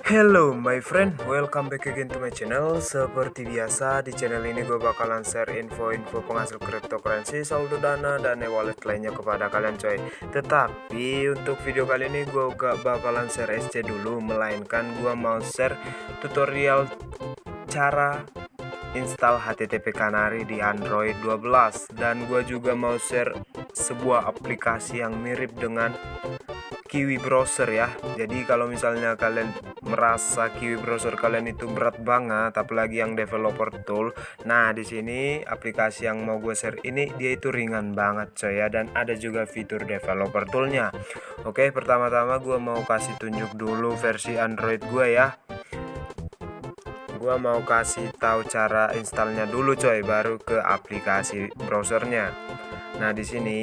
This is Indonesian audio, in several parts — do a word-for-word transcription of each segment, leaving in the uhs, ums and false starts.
Hello my friend, welcome back again to my channel. Seperti biasa di channel ini gue bakalan share info-info penghasil cryptocurrency, saldo dana, dan e-wallet lainnya kepada kalian coy. Tetapi untuk video kali ini gue gak bakalan share S C dulu, melainkan gue mau share tutorial cara install H T T P Canary di Android dua belas. Dan gue juga mau share sebuah aplikasi yang mirip dengan Kiwi Browser ya. Jadi kalau misalnya kalian merasa Kiwi Browser kalian itu berat banget, apalagi yang developer tool, nah di sini aplikasi yang mau gue share ini dia itu ringan banget coy ya, dan ada juga fitur developer toolnya. Oke, pertama-tama gue mau kasih tunjuk dulu versi Android gue ya. Gue mau kasih tahu cara installnya dulu coy, baru ke aplikasi browsernya. Nah di sini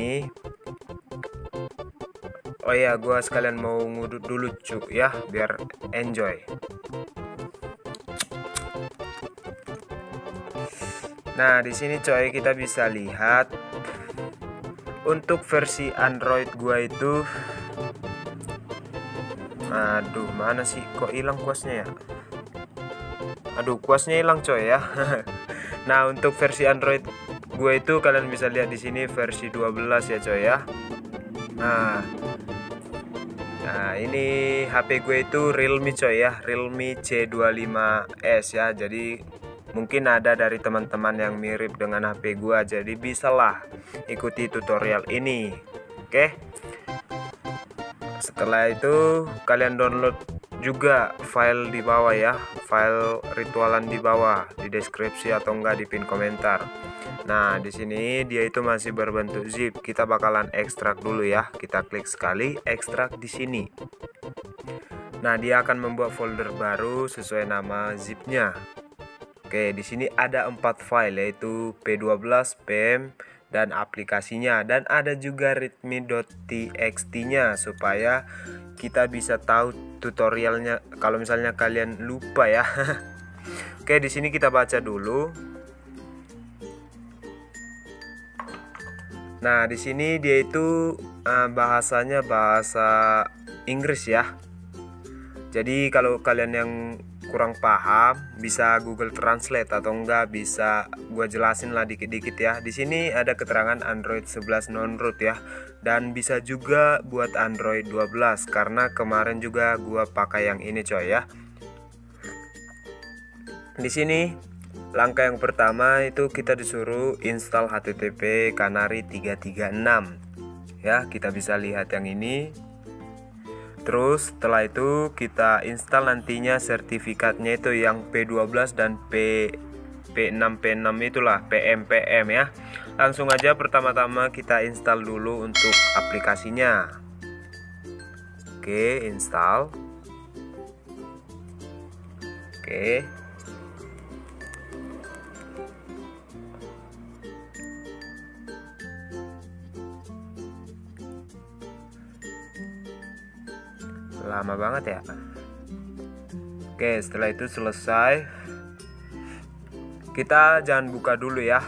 Oh ya, gua sekalian mau ngudut dulu cuk ya, biar enjoy. Nah, di sini coy kita bisa lihat untuk versi Android gua itu, aduh mana sih kok hilang kuasnya ya? Aduh, kuasnya hilang coy ya. Nah, untuk versi Android gua itu kalian bisa lihat di sini versi dua belas ya coy ya. Nah, Nah ini H P gue itu Realme coy ya, Realme C dua puluh lima S ya. Jadi mungkin ada dari teman-teman yang mirip dengan H P gue, jadi bisalah ikuti tutorial ini. Oke, setelah itu kalian download juga file di bawah ya, file ritualan di bawah di deskripsi atau enggak di pin komentar. Nah, di sini dia itu masih berbentuk zip. Kita bakalan ekstrak dulu ya. Kita klik sekali, ekstrak di sini. Nah, dia akan membuat folder baru sesuai nama zipnya. Oke, di sini ada empat file, yaitu P dua belas, P M, dan aplikasinya. Dan ada juga readme.txt-nya supaya kita bisa tahu tutorialnya kalau misalnya kalian lupa ya. Oke, di sini kita baca dulu. Nah, di sini dia itu uh, bahasanya bahasa Inggris ya. Jadi kalau kalian yang kurang paham bisa Google Translate atau enggak bisa gua jelasin lah dikit-dikit ya. Di sini ada keterangan Android sebelas non-root ya, dan bisa juga buat Android dua belas karena kemarin juga gua pakai yang ini coy ya. Di sini langkah yang pertama itu kita disuruh install H T T P Canary tiga tiga enam ya, kita bisa lihat yang ini. Terus setelah itu kita install nantinya sertifikatnya itu yang P dua belas dan P P6 P6 itulah, P M P M ya. Langsung aja pertama-tama kita install dulu untuk aplikasinya. Oke, install. Oke. Lama banget ya. Oke, setelah itu selesai, kita jangan buka dulu ya.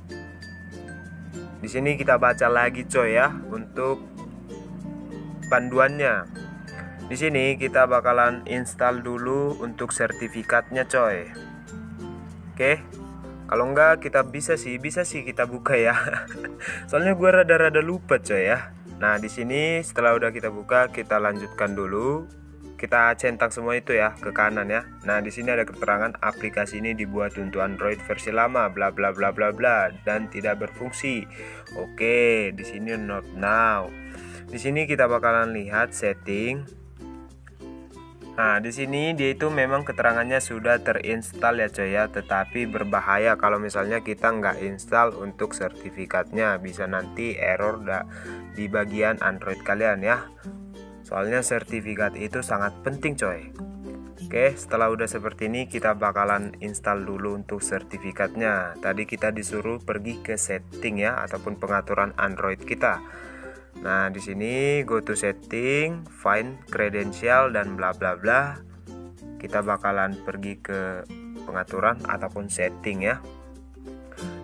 Di sini kita baca lagi coy ya untuk panduannya. Di sini kita bakalan install dulu untuk sertifikatnya coy. Oke, kalau enggak kita bisa sih bisa sih kita buka ya. Soalnya gue rada-rada lupa coy ya. Nah, di sini setelah udah kita buka, kita lanjutkan dulu. Kita centang semua itu ya ke kanan ya. Nah, di sini ada keterangan aplikasi ini dibuat untuk Android versi lama bla bla bla bla bla dan tidak berfungsi. Oke, di sini not now. Di sini kita bakalan lihat setting. Nah, di sini dia itu memang keterangannya sudah terinstall ya coy ya, tetapi berbahaya kalau misalnya kita nggak install untuk sertifikatnya, bisa nanti error di bagian Android kalian ya. Soalnya sertifikat itu sangat penting coy. Oke, setelah udah seperti ini kita bakalan install dulu untuk sertifikatnya. Tadi kita disuruh pergi ke setting ya, ataupun pengaturan Android kita. Nah, di sini go to setting, find credential dan bla bla bla. Kita bakalan pergi ke pengaturan ataupun setting ya.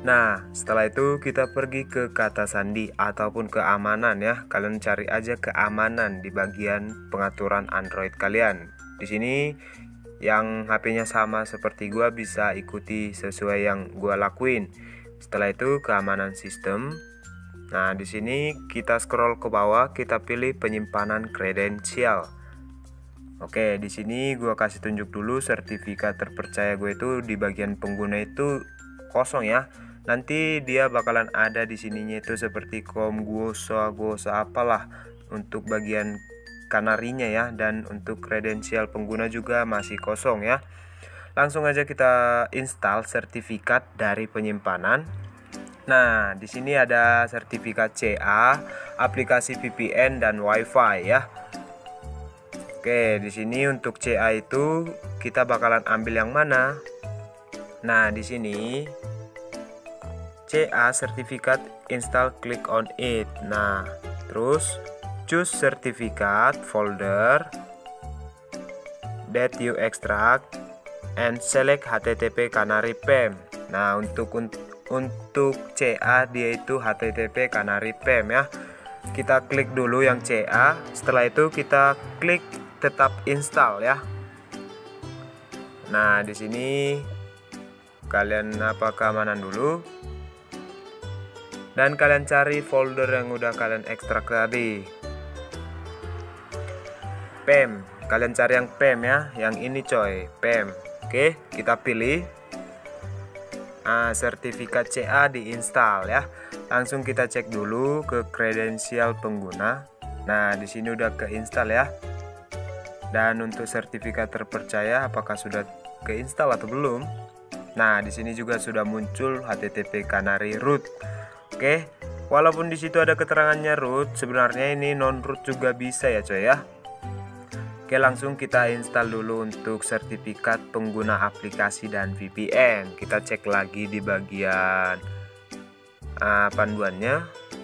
Nah, setelah itu kita pergi ke kata sandi ataupun keamanan ya. Kalian cari aja keamanan di bagian pengaturan Android kalian. Di sini yang H P-nya sama seperti gua bisa ikuti sesuai yang gua lakuin. Setelah itu keamanan sistem. Nah, di sini kita scroll ke bawah, kita pilih penyimpanan kredensial. Oke, di sini gua kasih tunjuk dulu sertifikat terpercaya gue itu di bagian pengguna itu kosong ya. Nanti dia bakalan ada di sininya itu seperti kom, gosa, gosa apalah untuk bagian kanarinya ya, dan untuk kredensial pengguna juga masih kosong ya. Langsung aja kita install sertifikat dari penyimpanan. Nah, di sini ada sertifikat C A, aplikasi V P N dan WiFi ya. Oke, di sini untuk C A itu kita bakalan ambil yang mana? Nah, di sini C A sertifikat install, klik on it. Nah, terus choose sertifikat folder that you extract and select H T T P Canary P E M. Nah, untuk untuk C A dia itu H T T P Canary P E M ya. Kita klik dulu yang C A, setelah itu kita klik tetap install ya. Nah, di sini kalian apa keamanan dulu. Dan kalian cari folder yang udah kalian ekstrak tadi. P E M, kalian cari yang P E M ya, yang ini coy, P E M. Oke, kita pilih. Nah, sertifikat C A diinstal ya. Langsung kita cek dulu ke kredensial pengguna. Nah, di sini udah keinstal ya. Dan untuk sertifikat terpercaya apakah sudah keinstal atau belum? Nah, di sini juga sudah muncul H T T P Canary root. Oke, walaupun di situ ada keterangannya root, sebenarnya ini non root juga bisa ya coy ya. Oke, langsung kita install dulu untuk sertifikat pengguna aplikasi dan V P N. Kita cek lagi di bagian uh, panduannya.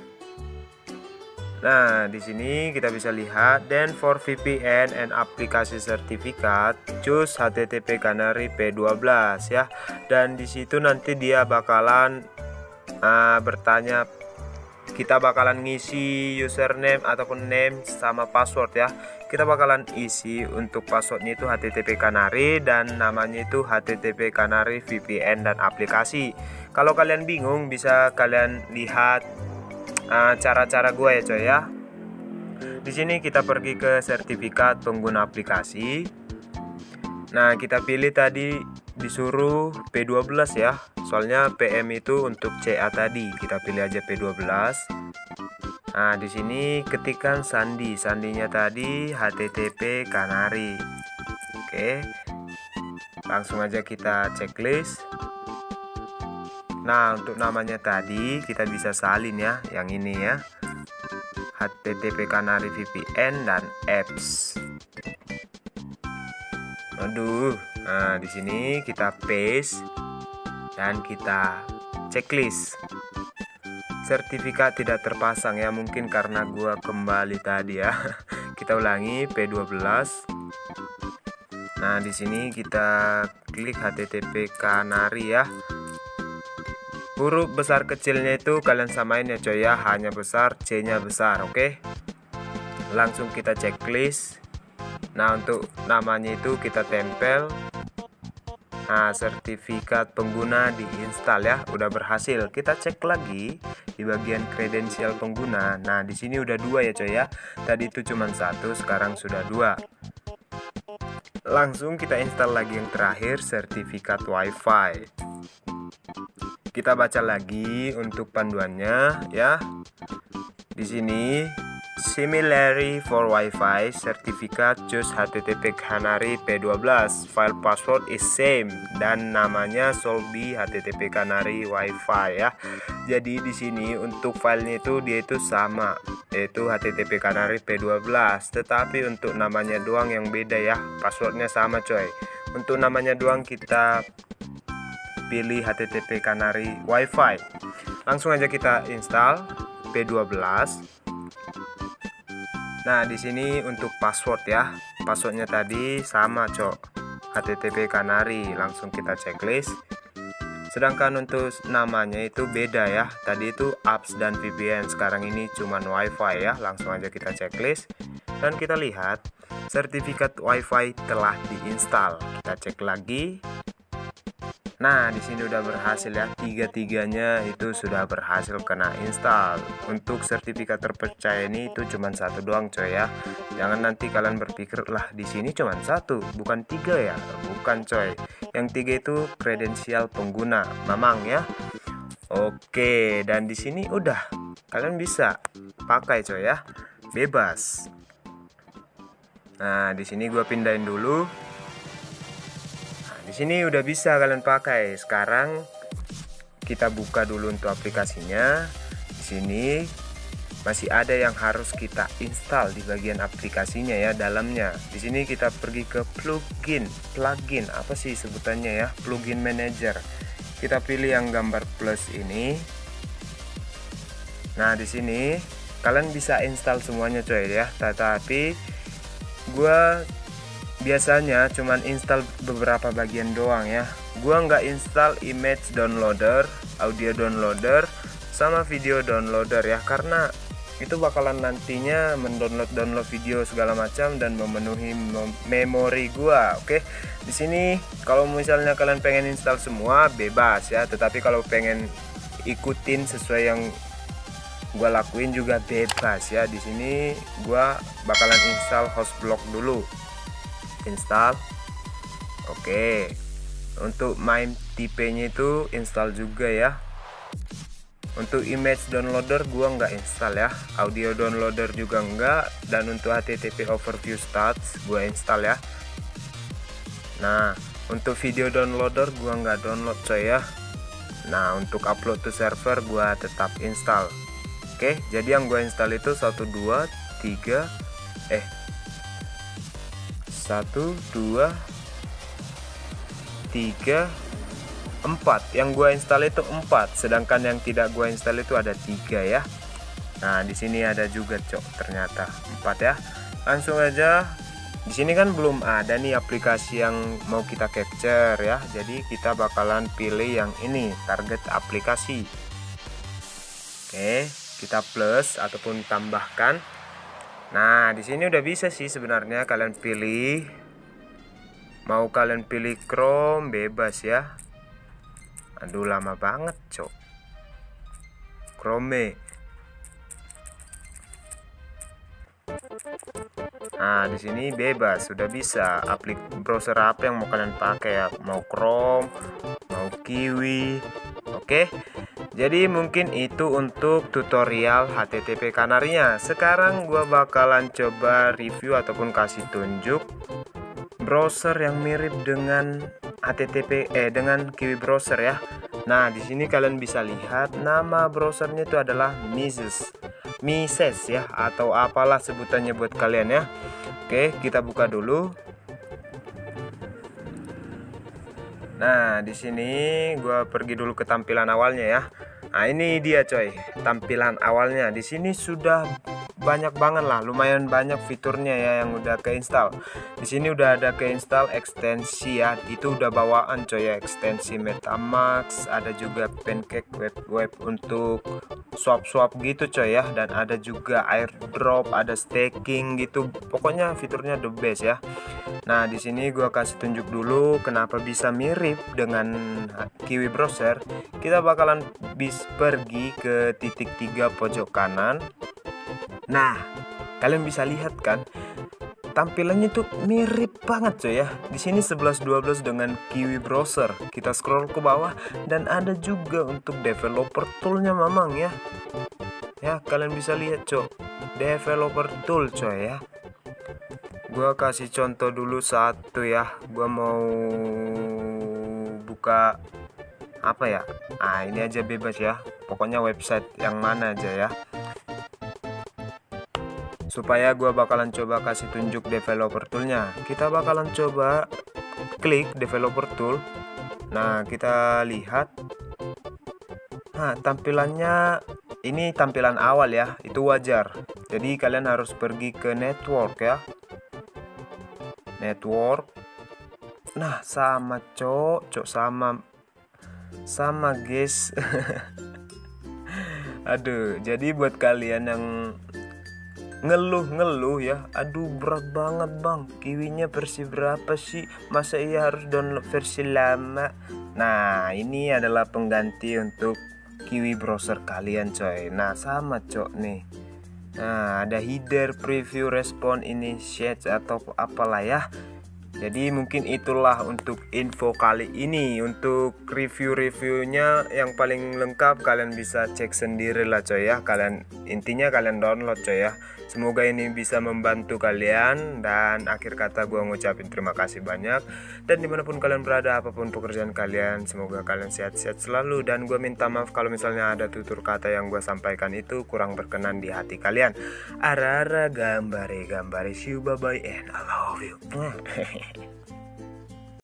Nah, di sini kita bisa lihat, then for V P N and aplikasi sertifikat choose H T T P Canary P dua belas ya. Dan di situ nanti dia bakalan uh, bertanya, kita bakalan ngisi username ataupun name sama password ya. Kita bakalan isi untuk passwordnya itu H T T P Canary dan namanya itu H T T P Canary V P N dan aplikasi. Kalau kalian bingung bisa kalian lihat cara-cara uh, gue ya coy ya. Di sini kita pergi ke sertifikat pengguna aplikasi. Nah, kita pilih tadi disuruh P dua belas ya. Soalnya P M itu untuk C A tadi. Kita pilih aja P dua belas. Nah, di sini ketikkan sandi. Sandinya tadi H T T P Canary. Oke. Langsung aja kita checklist. Nah, untuk namanya tadi kita bisa salin ya, yang ini ya. H T T P Canary V P N dan apps. Aduh. Nah, di sini kita paste dan kita checklist. Sertifikat tidak terpasang ya, mungkin karena gua kembali tadi ya. Kita ulangi P dua belas. Nah, di sini kita klik H T T P Canary ya. Huruf besar kecilnya itu kalian samain ya coy ya, hanya besar, C-nya besar, oke? Langsung kita checklist. Nah, untuk namanya itu kita tempel. Nah, sertifikat pengguna diinstal ya, udah berhasil. Kita cek lagi di bagian kredensial pengguna. Nah, di sini udah dua ya coy ya. Tadi itu cuma satu, sekarang sudah dua. Langsung kita install lagi yang terakhir, sertifikat WiFi. Kita baca lagi untuk panduannya ya. Di sini similarly for WiFi certificate choose H T T P Canary P dua belas, file password is same dan namanya Solbi H T T P Canary WiFi ya. Jadi di sini untuk filenya itu dia itu sama, yaitu H T T P Canary P dua belas, tetapi untuk namanya doang yang beda ya. Passwordnya sama coy. Untuk namanya doang kita pilih H T T P Canary WiFi. Langsung aja kita install P dua belas. Nah, di sini untuk password ya. Passwordnya tadi sama, cok. H T T P Canary. Langsung kita checklist. Sedangkan untuk namanya itu beda ya. Tadi itu apps dan V P N, sekarang ini cuman WiFi ya. Langsung aja kita checklist dan kita lihat sertifikat WiFi telah diinstal. Kita cek lagi. Nah, di sini udah berhasil ya, tiga-tiganya itu sudah berhasil kena install. Untuk sertifikat terpercaya ini itu cuma satu doang coy ya. Jangan nanti kalian berpikir lah di sini cuma satu, bukan tiga ya. Bukan coy. Yang tiga itu kredensial pengguna, mamang ya. Oke, dan di sini udah kalian bisa pakai coy ya, bebas. Nah, di sini gua pindahin dulu. Di sini udah bisa kalian pakai. Sekarang kita buka dulu untuk aplikasinya. Di sini masih ada yang harus kita install di bagian aplikasinya ya, dalamnya. Di sini kita pergi ke plugin, plugin apa sih sebutannya ya? Plugin manager. Kita pilih yang gambar plus ini. Nah, di sini kalian bisa install semuanya coy ya. Tetapi gua biasanya cuman install beberapa bagian doang ya. Gua nggak install image downloader, audio downloader, sama video downloader ya, karena itu bakalan nantinya mendownload download video segala macam dan memenuhi memori gua. Oke, di sini kalau misalnya kalian pengen install semua bebas ya, tetapi kalau pengen ikutin sesuai yang gua lakuin juga bebas ya. Di sini gua bakalan install Hostblock dulu. Install. Oke, untuk main tipenya itu install juga ya. Untuk image downloader gua nggak install ya, audio downloader juga enggak, dan untuk H T T P overview stats gua install ya. Nah, untuk video downloader gua nggak download coy ya. Nah, untuk upload to server gua tetap install. Oke, jadi yang gua install itu satu dua tiga eh satu dua tiga empat. Yang gua install itu empat, sedangkan yang tidak gua install itu ada tiga ya. Nah, di sini ada juga cok, ternyata empat ya. Langsung aja. Di sini kan belum ada nih aplikasi yang mau kita capture ya. Jadi kita bakalan pilih yang ini, target aplikasi. Oke, kita plus ataupun tambahkan. Nah, di sini udah bisa sih sebenarnya kalian pilih. Mau kalian pilih Chrome bebas ya. Aduh, lama banget, cok. Chrome. Nah, di sini bebas, sudah bisa. Aplik browser apa yang mau kalian pakai ya? Mau Chrome, mau Kiwi. Oke. Jadi mungkin itu untuk tutorial H T T P Kanarnya. Sekarang gua bakalan coba review ataupun kasih tunjuk browser yang mirip dengan H T T P eh dengan Kiwi browser ya. Nah, di sini kalian bisa lihat nama browsernya itu adalah Mises. Mises ya, atau apalah sebutannya buat kalian ya. Oke, kita buka dulu. Nah, di sini gua pergi dulu ke tampilan awalnya ya. Nah, ini dia coy, tampilan awalnya. Di sini sudah banyak banget lah, lumayan banyak fiturnya ya yang udah keinstall. Di sini udah ada keinstall ekstensi ya, itu udah bawaan coy ya, ekstensi MetaMask, ada juga Pancake web web untuk swap-swap gitu coy ya, dan ada juga airdrop, ada staking gitu. Pokoknya fiturnya the best ya. Nah, di sini gua kasih tunjuk dulu kenapa bisa mirip dengan Kiwi browser. Kita bakalan bis pergi ke titik tiga pojok kanan. Nah, kalian bisa lihat kan tampilannya tuh mirip banget coy ya. Di sini sebelas dua belas dengan Kiwi browser. Kita scroll ke bawah dan ada juga untuk developer toolnya mamang ya. Ya, kalian bisa lihat coy, developer tool coy ya. Gua kasih contoh dulu satu ya. Gua mau buka apa ya? Ah, ini aja bebas ya. Pokoknya website yang mana aja ya. Supaya gua bakalan coba kasih tunjuk developer toolnya. Kita bakalan coba klik developer tool. Nah, kita lihat. Nah, tampilannya ini tampilan awal ya. Itu wajar. Jadi kalian harus pergi ke network ya. Network. Nah, sama cok, cok sama. Sama guys. Aduh, jadi buat kalian yang ngeluh-ngeluh ya, aduh berat banget bang, kiwinya versi berapa sih, masa iya harus download versi lama. Nah ini adalah pengganti untuk kiwi browser kalian coy. Nah sama cok nih. Nah ada header, preview, respon, initiate atau apalah ya. Jadi mungkin itulah untuk info kali ini. Untuk review-reviewnya yang paling lengkap kalian bisa cek sendiri lah coy ya. Kalian intinya kalian download coy ya. Semoga ini bisa membantu kalian. Dan akhir kata gue ngucapin terima kasih banyak. Dan dimanapun kalian berada, apapun pekerjaan kalian, semoga kalian sehat-sehat selalu. Dan gue minta maaf kalau misalnya ada tutur kata yang gue sampaikan itu kurang berkenan di hati kalian. Ara-ara gambare gambare, see you, bye bye and I love you.